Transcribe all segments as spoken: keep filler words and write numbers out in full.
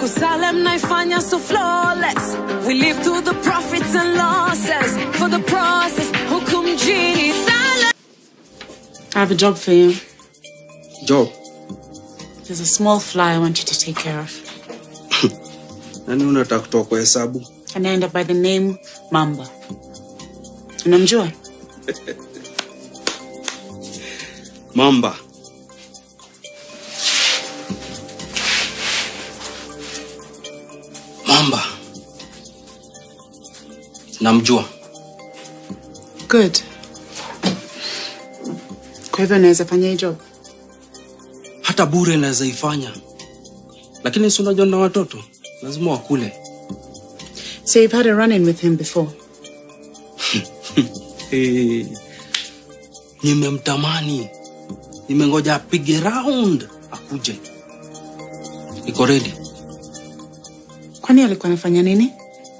Huku Salem naifanya so flawless. We live through the profits and losses. For the process, huku mjini Salem. I have a job for you. Job? There's a small fly I want you to take care of. Nani unataka kutoa kwa hesabu? Anaenda by the name Mamba. Unamjua? Mamba. Mamba. Namjua. Good. Kwa hivyo naweza fanya hii job? Hata bure naweza ifanya. Lakini si unajua na watoto, lazima wakule. So you've had a run-in with him before? Hey. Nimemtamani. Nimengoja apige round akuje. Iko ready. Kwani alikuwa anafanya nini?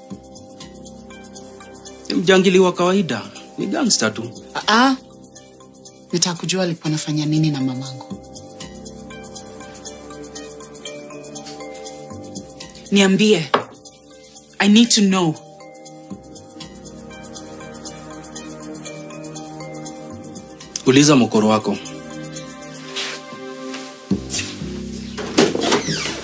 Mjangili wa kawaida, ni gangster tu. Ah, ah. Nataka kujua alikuwa anafanya nini na mamangu. Niambie. I need to know. Uliza mkoro wako.